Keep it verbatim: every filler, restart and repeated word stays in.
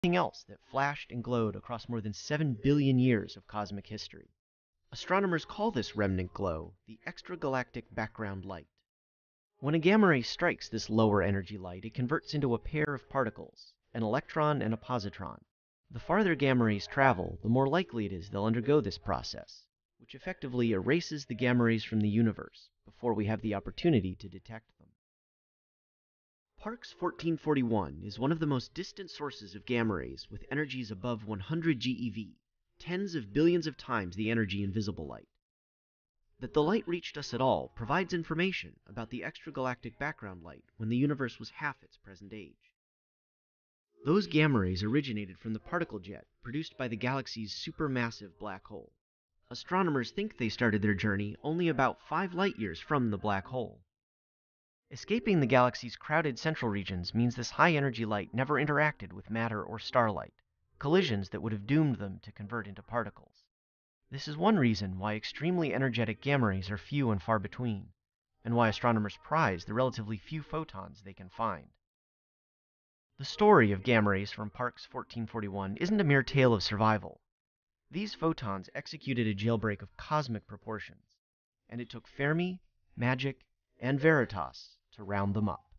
anything else that flashed and glowed across more than seven billion years of cosmic history. Astronomers call this remnant glow the extragalactic background light. When a gamma ray strikes this lower energy light, it converts into a pair of particles, an electron and a positron. The farther gamma rays travel, the more likely it is they'll undergo this process, which effectively erases the gamma rays from the universe before we have the opportunity to detect them. Parkes fourteen forty-one is one of the most distant sources of gamma rays with energies above one hundred GeV, tens of billions of times the energy in visible light. That the light reached us at all provides information about the extragalactic background light when the universe was half its present age. Those gamma rays originated from the particle jet produced by the galaxy's supermassive black hole. Astronomers think they started their journey only about five light-years from the black hole. Escaping the galaxy's crowded central regions means this high-energy light never interacted with matter or starlight, collisions that would have doomed them to convert into particles. This is one reason why extremely energetic gamma rays are few and far between, and why astronomers prize the relatively few photons they can find. The story of gamma rays from Parkes fourteen forty-one isn't a mere tale of survival. These photons executed a jailbreak of cosmic proportions, and it took Fermi, Magic, and Veritas to round them up.